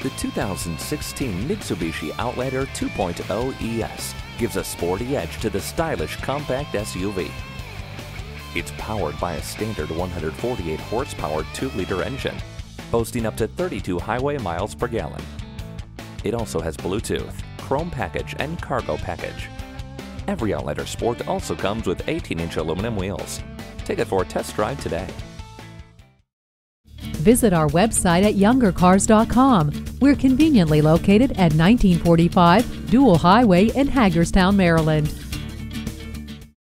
The 2016 Mitsubishi Outlander 2.0 ES gives a sporty edge to the stylish compact SUV. It's powered by a standard 148 horsepower 2-liter engine, boasting up to 32 highway miles per gallon. It also has Bluetooth, chrome package, and cargo package. Every Outlander Sport also comes with 18-inch aluminum wheels. Take it for a test drive today. Visit our website at youngercars.com. We're conveniently located at 1945 Dual Highway in Hagerstown, Maryland.